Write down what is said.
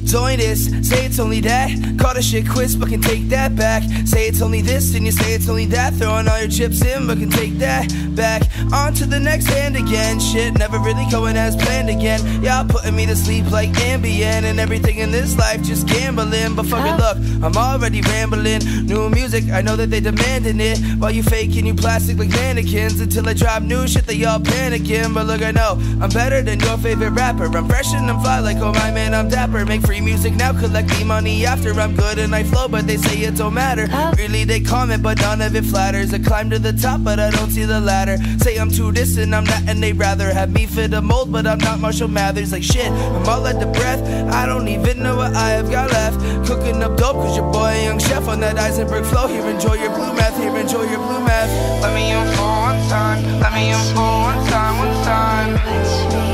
Doing this, say it's only that. Call the shit quits, but can take that back. Say it's only this, and you say it's only that. Throwing all your chips in, but can take that back. On to the next hand again. Shit never really going as planned again. Y'all putting me to sleep like Ambien, and everything in this life just gambling. But fuck it, look, I'm already rambling. New music, I know that they demanding it, while you faking you plastic like mannequins. Until I drop new shit, they all panicking. But look, I know I'm better than your favorite rapper. I'm fresh and I'm fly like, oh my man, I'm dapper. Make free music now, collect the money after. I'm good and I flow, but they say it don't matter. Really, they comment, but none of it flatters. I climb to the top, but I don't see the ladder. Say I'm too distant, I'm not, and they rather have me fit a mold, but I'm not Marshall Mathers. Like shit, I'm all at the breath. I don't even know what I have got left. Cooking up dope, cause your boy a young chef on that Eisenberg flow. Here, enjoy your blue math, here, enjoy your blue math. Let me in for one time, let me in for one time, one time.